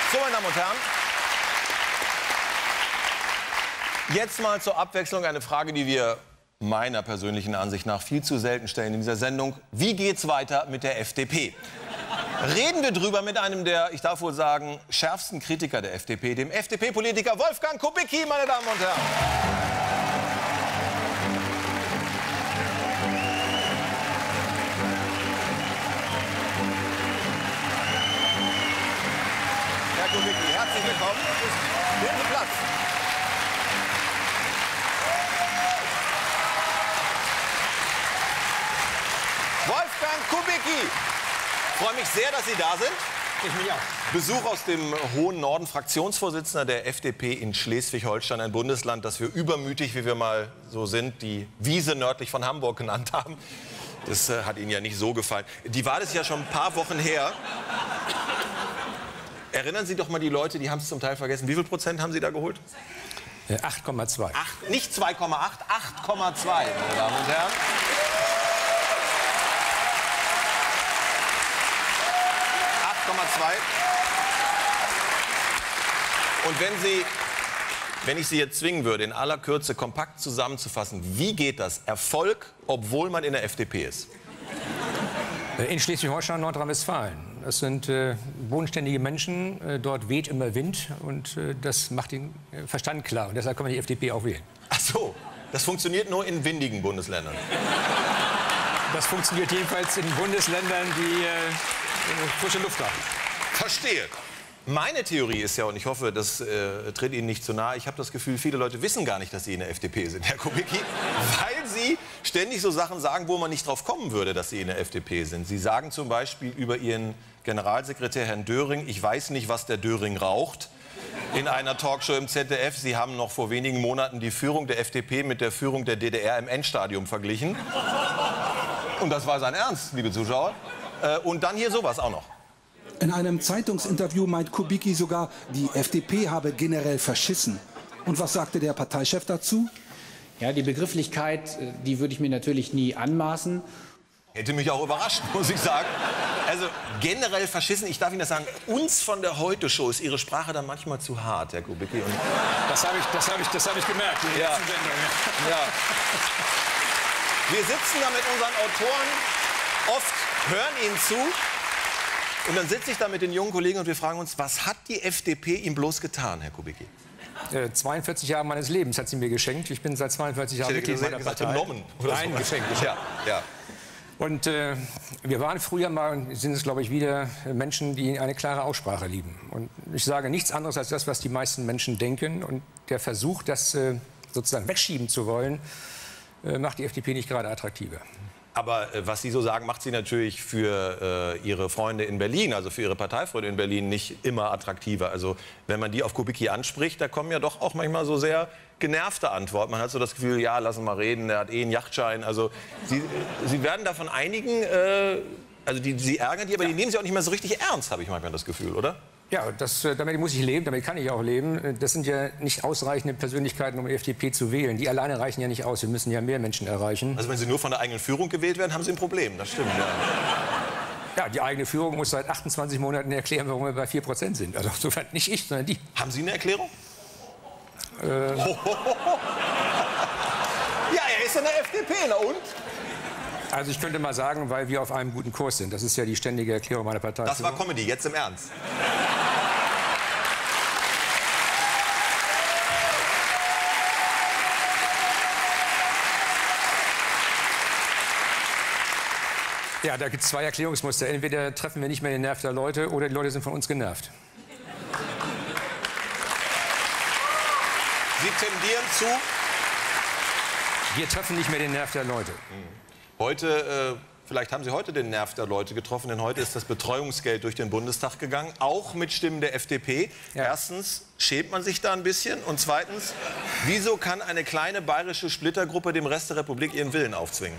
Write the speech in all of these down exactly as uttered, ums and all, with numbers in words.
So, meine Damen und Herren, jetzt mal zur Abwechslung eine Frage, die wir meiner persönlichen Ansicht nach viel zu selten stellen in dieser Sendung. Wie geht's weiter mit der F D P? Reden wir drüber mit einem der, ich darf wohl sagen, schärfsten Kritiker der F D P, dem F D P-Politiker Wolfgang Kubicki, meine Damen und Herren. Herr Kubicki, herzlich willkommen. Nehmen Sie Platz. Wolfgang Kubicki. Ich freue mich sehr, dass Sie da sind. Ich mich auch. Besuch aus dem hohen Norden, Fraktionsvorsitzender der F D P in Schleswig-Holstein, ein Bundesland, das wir übermütig, wie wir mal so sind, die Wiese nördlich von Hamburg genannt haben. Das äh, hat Ihnen ja nicht so gefallen. Die Wahl ist ja schon ein paar Wochen her. Erinnern Sie doch mal die Leute, die haben es zum Teil vergessen. Wie viel Prozent haben Sie da geholt? acht Komma zwei. Acht, nicht zwei Komma acht, acht Komma zwei, meine Damen und Herren. acht Komma zwei. Und wenn Sie, wenn ich Sie jetzt zwingen würde, in aller Kürze kompakt zusammenzufassen, wie geht das? Erfolg, obwohl man in der F D P ist? In Schleswig-Holstein und Nordrhein-Westfalen. Das sind äh, bodenständige Menschen, äh, dort weht immer Wind und äh, das macht den äh, Verstand klar. Und deshalb kann man die F D P auch wählen. Ach so, das funktioniert nur in windigen Bundesländern. Das funktioniert jedenfalls in Bundesländern, die äh, frische Luft haben. Verstehe. Meine Theorie ist ja, und ich hoffe, das äh, tritt Ihnen nicht zu nahe, ich habe das Gefühl, viele Leute wissen gar nicht, dass Sie in der F D P sind, Herr Kubicki, weil Sie ständig so Sachen sagen, wo man nicht drauf kommen würde, dass Sie in der F D P sind. Sie sagen zum Beispiel über Ihren Generalsekretär, Herrn Döring, ich weiß nicht, was der Döring raucht, in einer Talkshow im Z D F. Sie haben noch vor wenigen Monaten die Führung der F D P mit der Führung der D D R im Endstadium verglichen. Und das war sein Ernst, liebe Zuschauer. Äh, und dann hier sowas auch noch. In einem Zeitungsinterview meint Kubicki sogar, die F D P habe generell verschissen. Und was sagte der Parteichef dazu? Ja, die Begrifflichkeit, die würde ich mir natürlich nie anmaßen. Hätte mich auch überrascht, muss ich sagen. Also generell verschissen, ich darf Ihnen das sagen, uns von der Heute-Show ist Ihre Sprache dann manchmal zu hart, Herr Kubicki. Und das habe ich, das habe ich, das habe ich gemerkt. In ja. Sendung, ja. Ja. Wir sitzen da mit unseren Autoren, oft hören Ihnen zu. Und dann sitze ich da mit den jungen Kollegen und wir fragen uns, was hat die F D P ihm bloß getan, Herr Kubicki? Äh, zweiundvierzig Jahre meines Lebens hat sie mir geschenkt. Ich bin seit zweiundvierzig Jahren Mitglied meiner gesagt, Partei. genommen. Oder Nein, so. geschenkt. Ja, ja. Und äh, wir waren früher mal, und sind es glaube ich wieder, Menschen, die eine klare Aussprache lieben. Und ich sage nichts anderes als das, was die meisten Menschen denken. Und der Versuch, das äh, sozusagen wegschieben zu wollen, äh, macht die F D P nicht gerade attraktiver. Aber äh, was Sie so sagen, macht sie natürlich für äh, Ihre Freunde in Berlin, also für Ihre Parteifreunde in Berlin, nicht immer attraktiver. Also wenn man die auf Kubicki anspricht, da kommen ja doch auch manchmal so sehr genervte Antworten. Man hat so das Gefühl, ja, lassen wir reden, der hat eh einen Yachtschein. Also Sie, Sie werden davon einigen, äh, also die, Sie ärgern die, aber ja. Die nehmen Sie auch nicht mehr so richtig ernst, habe ich manchmal das Gefühl, oder? Ja, das, damit muss ich leben, damit kann ich auch leben. Das sind ja nicht ausreichende Persönlichkeiten, um die F D P zu wählen. Die alleine reichen ja nicht aus. Wir müssen ja mehr Menschen erreichen. Also wenn Sie nur von der eigenen Führung gewählt werden, haben Sie ein Problem. Das stimmt, ja. Ja, die eigene Führung muss seit achtundzwanzig Monaten erklären, warum wir bei vier Prozent sind. Also insofern nicht ich, sondern die. Haben Sie eine Erklärung? Äh, ja, er ist in der F D P, na und? Also ich könnte mal sagen, weil wir auf einem guten Kurs sind. Das ist ja die ständige Erklärung meiner Partei. Das war Comedy, jetzt im Ernst. Ja, da gibt es zwei Erklärungsmuster. Entweder treffen wir nicht mehr den Nerv der Leute oder die Leute sind von uns genervt. Sie tendieren zu? Wir treffen nicht mehr den Nerv der Leute. Heute, äh, vielleicht haben Sie heute den Nerv der Leute getroffen, denn heute ist das Betreuungsgeld durch den Bundestag gegangen, auch mit Stimmen der F D P. Ja. Erstens, schämt man sich da ein bisschen? Und zweitens, wieso kann eine kleine bayerische Splittergruppe dem Rest der Republik ihren Willen aufzwingen?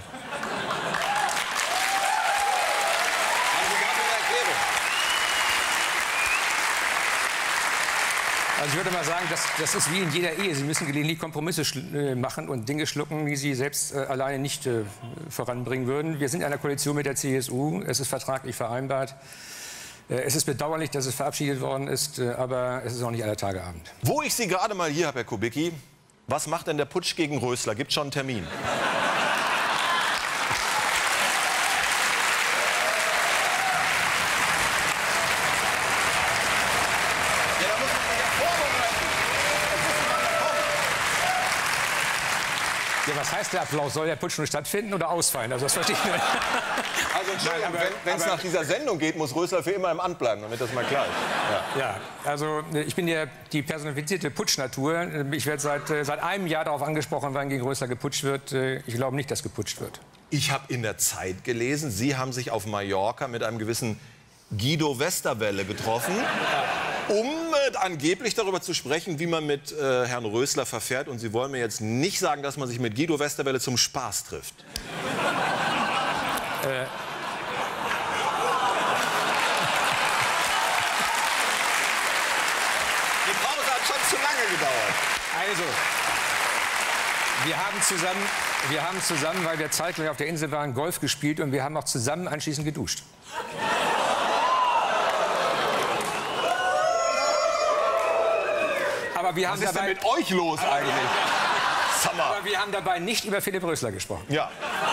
Also ich würde mal sagen, das, das ist wie in jeder Ehe. Sie müssen gelegentlich Kompromisse äh, machen und Dinge schlucken, die Sie selbst äh, alleine nicht äh, voranbringen würden. Wir sind in einer Koalition mit der C S U. Es ist vertraglich vereinbart. Es ist bedauerlich, dass es verabschiedet worden ist, aber es ist auch nicht aller Tage Abend. Wo ich Sie gerade mal hier habe, Herr Kubicki, was macht denn der Putsch gegen Rösler? Gibt schon einen Termin? Ja, was heißt der Applaus? Soll der Putsch nur stattfinden oder ausfallen? Also das verstehe ich nicht. Also Entschuldigung, wenn es nach dieser Sendung geht, muss Rösler für immer im Amt bleiben, damit das mal klar ist. Ja, ja, also ich bin ja die personifizierte Putschnatur. Ich werde seit, seit einem Jahr darauf angesprochen, wann gegen Rösler geputscht wird. Ich glaube nicht, dass geputscht wird. Ich habe in der Zeit gelesen, Sie haben sich auf Mallorca mit einem gewissen Guido Westerwelle getroffen, um äh, angeblich darüber zu sprechen, wie man mit äh, Herrn Rösler verfährt. Und Sie wollen mir jetzt nicht sagen, dass man sich mit Guido Westerwelle zum Spaß trifft. Äh. Die Pause hat schon zu lange gedauert. Also, wir haben zusammen, wir haben zusammen, weil wir zeitgleich auf der Insel waren, Golf gespielt und wir haben auch zusammen anschließend geduscht. Aber wir haben Was ist dabei, denn mit euch los eigentlich? Summer. aber wir haben dabei nicht über Philipp Rösler gesprochen. Ja.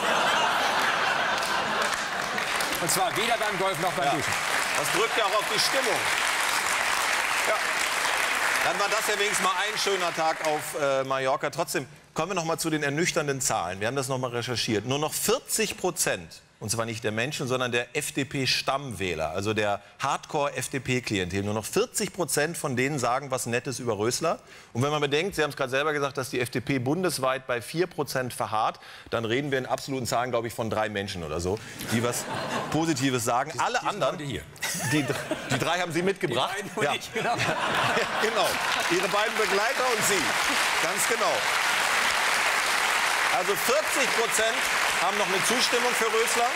Und zwar weder beim Golf noch beim Ja. Duschen. Das drückt ja auch auf die Stimmung. Ja. Dann war das ja wenigstens mal ein schöner Tag auf äh, Mallorca. Trotzdem kommen wir noch mal zu den ernüchternden Zahlen. Wir haben das noch mal recherchiert. Nur noch vierzig Prozent, und zwar nicht der Menschen, sondern der F D P-Stammwähler, also der Hardcore-F D P-Klientel. Nur noch vierzig Prozent von denen sagen was Nettes über Rösler. Und wenn man bedenkt, Sie haben es gerade selber gesagt, dass die F D P bundesweit bei vier Prozent verharrt, dann reden wir in absoluten Zahlen, glaube ich, von drei Menschen oder so, die was Positives sagen. Die, Alle die anderen, hier. die, die drei haben Sie mitgebracht. Die beiden und ja. ich, genau. Ja, genau. Ihre beiden Begleiter und Sie. Ganz genau. Also vierzig Prozent haben noch eine Zustimmung für Rösler.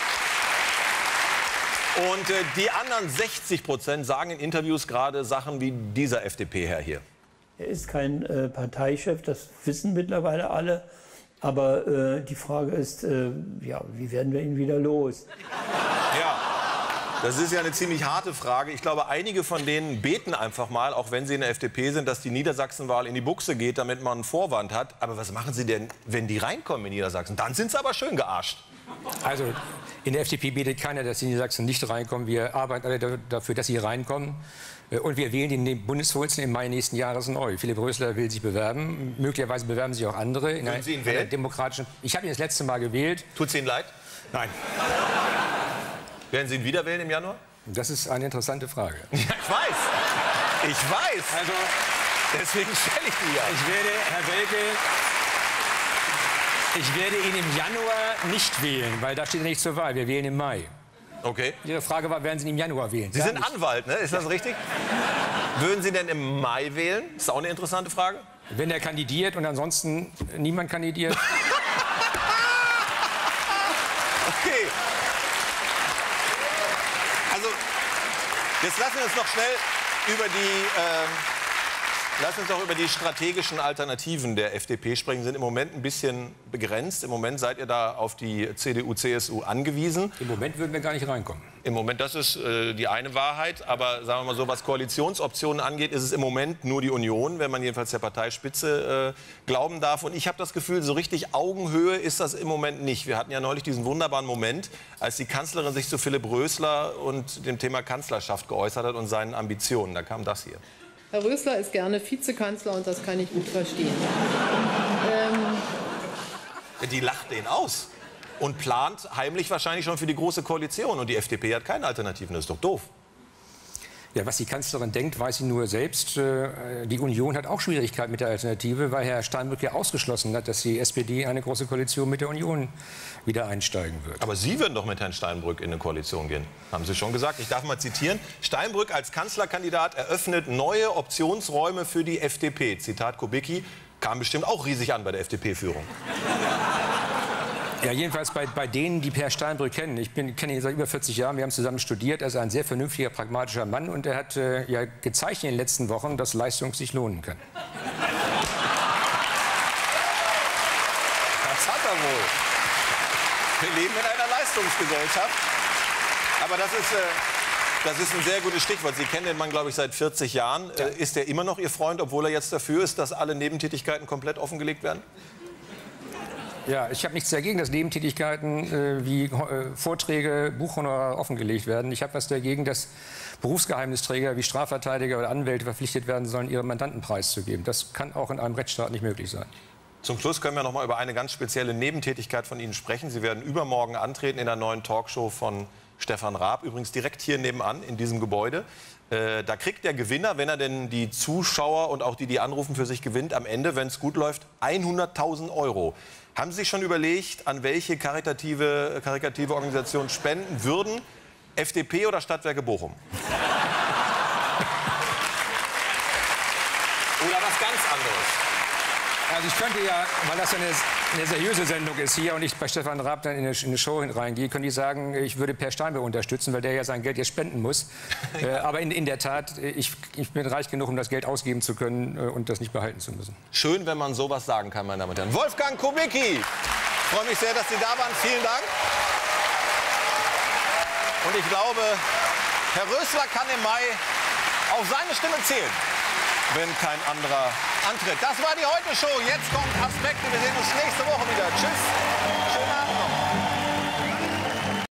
Und äh, die anderen sechzig Prozent sagen in Interviews gerade Sachen wie dieser F D P-Herr hier. Er ist kein äh, Parteichef, das wissen mittlerweile alle. Aber äh, die Frage ist, äh, ja, wie werden wir ihn wieder los? Ja, das ist ja eine ziemlich harte Frage. Ich glaube, einige von denen beten einfach mal, auch wenn sie in der F D P sind, dass die Niedersachsenwahl in die Buchse geht, damit man einen Vorwand hat. Aber was machen sie denn, wenn die reinkommen in Niedersachsen? Dann sind sie aber schön gearscht. Also in der F D P betet keiner, dass die Niedersachsen nicht reinkommen. Wir arbeiten alle dafür, dass sie reinkommen. Und wir wählen den Bundesvorsitzenden im Mai nächsten Jahres neu. Philipp Rösler will sich bewerben. Möglicherweise bewerben sich auch andere. In einer, Sie ihn einer wählen? demokratischen. Ich habe ihn das letzte Mal gewählt. Tut es Ihnen leid? Nein. Werden Sie ihn wieder wählen im Januar? Das ist eine interessante Frage. Ja, ich weiß. Ich weiß. Also, Deswegen stelle ich die ja. ich werde, Herr Welke, ich werde ihn im Januar nicht wählen, weil da steht er nicht zur Wahl. Wir wählen im Mai. Okay. Ihre Frage war, werden Sie ihn im Januar wählen? Sie Gar sind nicht. Anwalt, ne? Ist das richtig? Würden Sie denn im Mai wählen? Ist auch eine interessante Frage. Wenn er kandidiert und ansonsten niemand kandidiert. Okay. Also, jetzt lassen wir uns noch schnell über die, äh, lassen uns noch über die strategischen Alternativen der F D P sprechen. Sie sind im Moment ein bisschen begrenzt. Im Moment seid ihr da auf die C D U, C S U angewiesen. Im Moment würden wir gar nicht reinkommen. Im Moment, das ist äh, die eine Wahrheit. Aber sagen wir mal so, was Koalitionsoptionen angeht, ist es im Moment nur die Union, wenn man jedenfalls der Parteispitze äh, glauben darf. Und ich habe das Gefühl, so richtig Augenhöhe ist das im Moment nicht. Wir hatten ja neulich diesen wunderbaren Moment, als die Kanzlerin sich zu Philipp Rösler und dem Thema Kanzlerschaft geäußert hat und seinen Ambitionen. Da kam das hier. Herr Rösler ist gerne Vizekanzler und das kann ich gut verstehen. Ähm Die lacht den aus und plant heimlich wahrscheinlich schon für die Große Koalition. Und die F D P hat keine Alternativen. Das ist doch doof. Ja, was die Kanzlerin denkt, weiß sie nur selbst. Äh, Die Union hat auch Schwierigkeiten mit der Alternative, weil Herr Steinbrück ja ausgeschlossen hat, dass die S P D eine große Koalition mit der Union wieder einsteigen wird. Aber Sie würden doch mit Herrn Steinbrück in eine Koalition gehen. Haben Sie schon gesagt. Ich darf mal zitieren. Steinbrück als Kanzlerkandidat eröffnet neue Optionsräume für die F D P. Zitat Kubicki. Kam bestimmt auch riesig an bei der F D P-Führung. Ja, jedenfalls bei, bei denen, die Herr Steinbrück kennen. Ich bin, kenne ihn seit über vierzig Jahren. Wir haben zusammen studiert. Er ist ein sehr vernünftiger, pragmatischer Mann. Und er hat äh, ja gezeigt in den letzten Wochen, dass Leistung sich lohnen kann. Das hat er wohl. Wir leben in einer Leistungsgesellschaft. Aber das ist, äh, Das ist ein sehr gutes Stichwort. Sie kennen den Mann, glaube ich, seit vierzig Jahren. Ja. Ist er immer noch Ihr Freund, obwohl er jetzt dafür ist, dass alle Nebentätigkeiten komplett offengelegt werden? Ja, ich habe nichts dagegen, dass Nebentätigkeiten äh, wie äh, Vorträge, Buchhonorar offengelegt werden. Ich habe was dagegen, dass Berufsgeheimnisträger wie Strafverteidiger oder Anwälte verpflichtet werden sollen, ihren Mandanten preiszugeben. Das kann auch in einem Rechtsstaat nicht möglich sein. Zum Schluss können wir noch mal über eine ganz spezielle Nebentätigkeit von Ihnen sprechen. Sie werden übermorgen antreten in der neuen Talkshow von Stefan Raab, übrigens direkt hier nebenan in diesem Gebäude. Äh, da kriegt der Gewinner, wenn er denn die Zuschauer und auch die, die anrufen, für sich gewinnt, am Ende, wenn es gut läuft, hunderttausend Euro. Haben Sie sich schon überlegt, an welche karitative, karitative Organisation spenden würden? F D P oder Stadtwerke Bochum? Oder was ganz anderes? Also ich könnte ja, weil das ja eine, eine seriöse Sendung ist hier und ich bei Stefan Raab dann in eine, in eine Show reingehe, könnte ich sagen, ich würde Per Steinbrück unterstützen, weil der ja sein Geld jetzt spenden muss. Ja. Äh, aber in, in der Tat, ich, ich bin reich genug, um das Geld ausgeben zu können äh, und das nicht behalten zu müssen. Schön, wenn man sowas sagen kann, meine Damen und Herren. Wolfgang Kubicki! Ich freue mich sehr, dass Sie da waren. Vielen Dank. Und ich glaube, Herr Rösler kann im Mai auf seine Stimme zählen, wenn kein anderer antritt. Das war die Heute-Show. Jetzt kommt Aspekte. Wir sehen uns nächste Woche wieder. Tschüss. Schönen Abend noch.